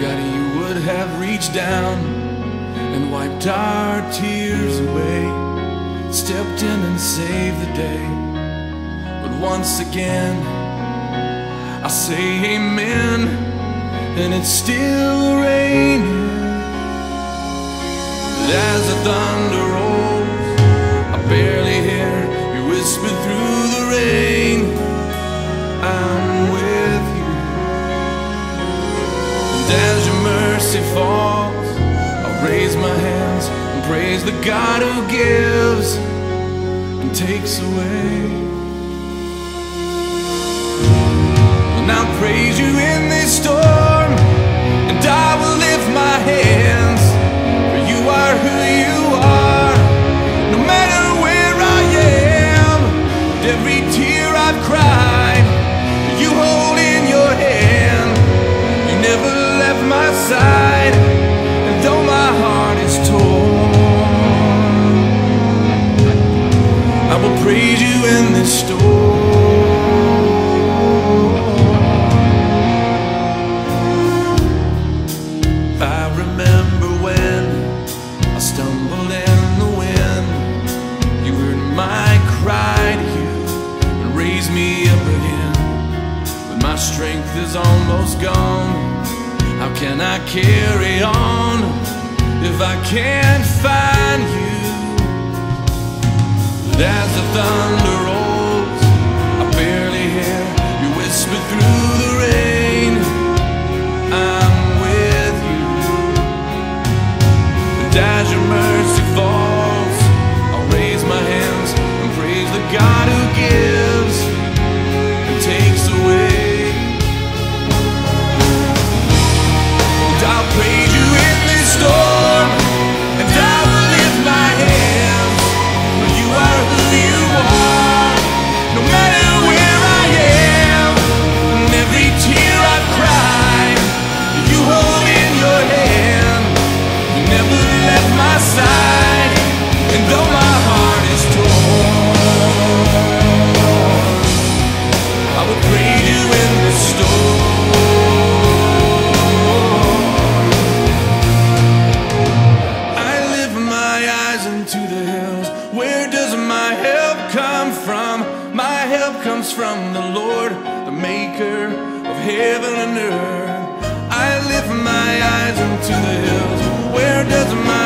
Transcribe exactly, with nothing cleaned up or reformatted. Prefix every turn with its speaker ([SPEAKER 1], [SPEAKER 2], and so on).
[SPEAKER 1] God, you would have reached down and wiped our tears away, stepped in and saved the day. But once again I say amen, and it's still raining. But as the thunder rolls, I barely hear you whisper through the rain, I'm with you. And as your mercy falls, I'll raise my hands and praise the God who gives and takes away. And I'll praise you in this storm, and I will lift my hands, for you are who you are. No matter where I am, with every tear I've cried, you hold in your hand. You never left my side, and though my heart is torn, I will praise you in this storm. I remember when I stumbled in the wind, you heard my cry to you and raised me up again. But my strength is almost gone, how can I carry on if I can't find you? But as the thunder rolls, I barely hear you whisper through the rain, I'm with you. And as your mercy falls, I'll raise my hands and praise the God who gives and takes away. And I'll praise you in this storm, and I will lift my hands, for you are who you are. No matter where I am, and every tear I've cried, you hold in your hand. You never left my side, and though my heart is torn, I will praise you in this storm. I lift my eyes into the hills, where does my help come from? My help comes from the Lord, the maker of heaven and earth. I lift my eyes into the hills, where does my